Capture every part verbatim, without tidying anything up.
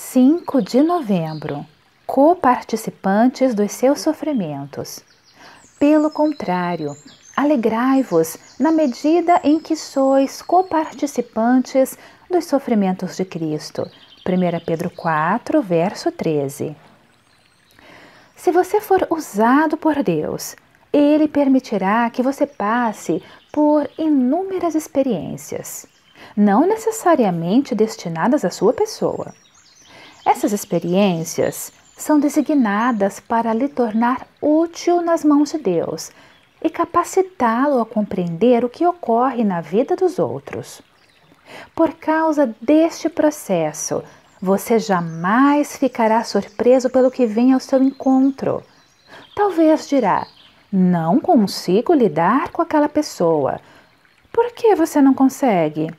cinco de novembro. Coparticipantes dos seus sofrimentos. Pelo contrário, alegrai-vos na medida em que sois coparticipantes dos sofrimentos de Cristo. primeira Pedro quatro, verso treze. Se você for usado por Deus, Ele permitirá que você passe por inúmeras experiências, não necessariamente destinadas à sua pessoa. Essas experiências são designadas para lhe tornar útil nas mãos de Deus e capacitá-lo a compreender o que ocorre na vida dos outros. Por causa deste processo, você jamais ficará surpreso pelo que vem ao seu encontro. Talvez dirá: não consigo lidar com aquela pessoa. Por que você não consegue?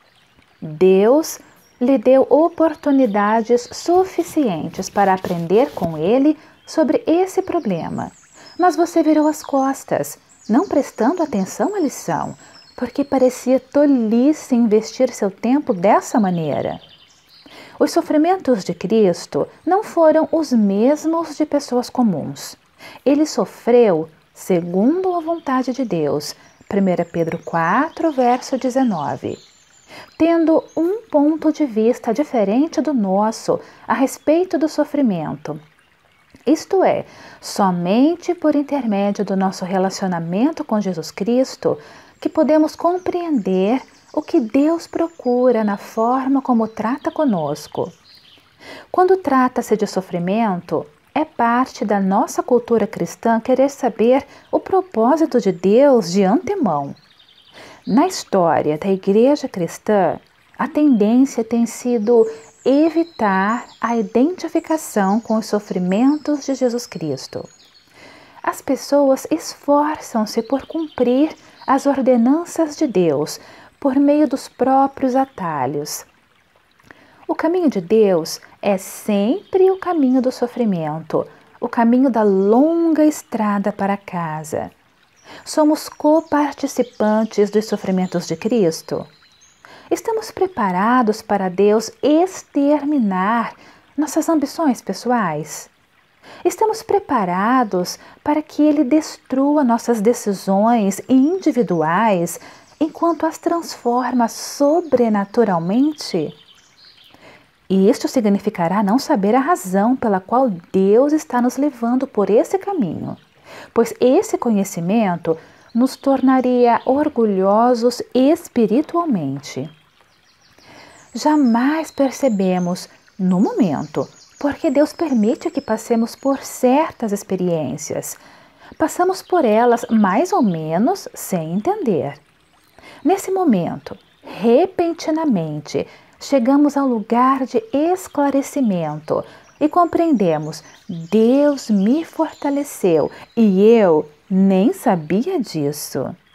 Deus lhe deu oportunidades suficientes para aprender com ele sobre esse problema. Mas você virou as costas, não prestando atenção à lição, porque parecia tolice investir seu tempo dessa maneira. Os sofrimentos de Cristo não foram os mesmos de pessoas comuns. Ele sofreu segundo a vontade de Deus. primeira Pedro quatro, verso dezenove. Tendo um ponto de vista diferente do nosso a respeito do sofrimento. Isto é, somente por intermédio do nosso relacionamento com Jesus Cristo que podemos compreender o que Deus procura na forma como trata conosco. Quando trata-se de sofrimento, é parte da nossa cultura cristã querer saber o propósito de Deus de antemão. Na história da Igreja Cristã, a tendência tem sido evitar a identificação com os sofrimentos de Jesus Cristo. As pessoas esforçam-se por cumprir as ordenanças de Deus por meio dos próprios atalhos. O caminho de Deus é sempre o caminho do sofrimento, o caminho da longa estrada para casa. Somos coparticipantes dos sofrimentos de Cristo? Estamos preparados para Deus exterminar nossas ambições pessoais? Estamos preparados para que Ele destrua nossas decisões individuais enquanto as transforma sobrenaturalmente? E isto significará não saber a razão pela qual Deus está nos levando por esse caminho, pois esse conhecimento nos tornaria orgulhosos espiritualmente. Jamais percebemos, no momento, porque Deus permite que passemos por certas experiências. Passamos por elas mais ou menos sem entender. Nesse momento, repentinamente, chegamos ao lugar de esclarecimento e compreendemos: Deus me fortaleceu e eu nem sabia disso.